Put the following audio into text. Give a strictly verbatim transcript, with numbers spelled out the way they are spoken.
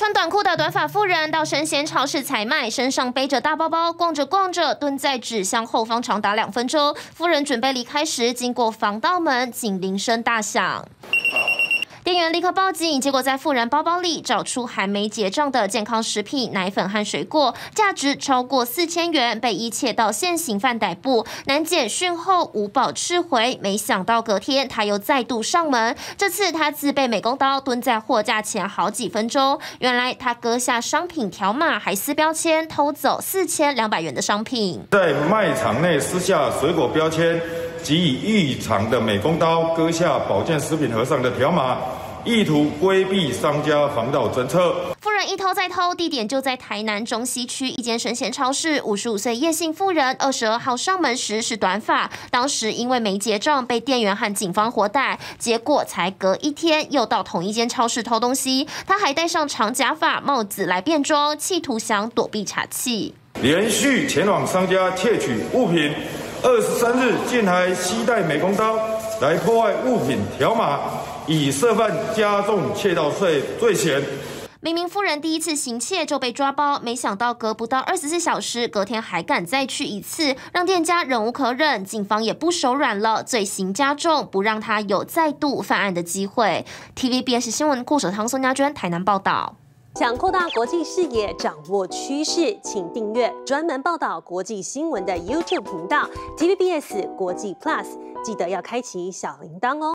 穿短裤的短发妇人到生鲜超市采卖，身上背着大包包，逛着逛着，蹲在纸箱后方长达两分钟。妇人准备离开时，经过防盗门，警铃声大响。 店员立刻报警，结果在妇人包包里找出还没结账的健康食品、奶粉和水果，价值超过四千元，被一切到现行犯逮捕。男检讯后无保释回，没想到隔天他又再度上门，这次他自备美工刀蹲在货架前好几分钟。原来他割下商品条码，还撕标签，偷走四千两百元的商品。 在卖场内撕下水果标签。 即以异常的美工刀割下保健食品盒上的条码，意图规避商家防盗侦测。 妇人一偷再偷，地点就在台南中西区一间生鲜超市。五十五岁叶姓妇人，二十二号上门时是短发，当时因为没结账被店员和警方活逮，结果才隔一天又到同一间超市偷东西。她还戴上长假发、帽子来变装，企图想躲避查缉。 连续前往商家窃取物品。 二十三日，竟还携带美工刀来破坏物品条码，以涉犯加重窃盗罪罪嫌。 明明夫人第一次行窃就被抓包，没想到隔不到二十四小时，隔天还敢再去一次，让店家忍无可忍，警方也不手软了，罪行加重，不让他有再度犯案的机会。T V B S 新闻顾守汤、宋家娟台南报道。 想扩大国际视野，掌握趋势，请订阅专门报道国际新闻的 YouTube 频道 T V B S 国际 Plus， 记得要开启小铃铛哦。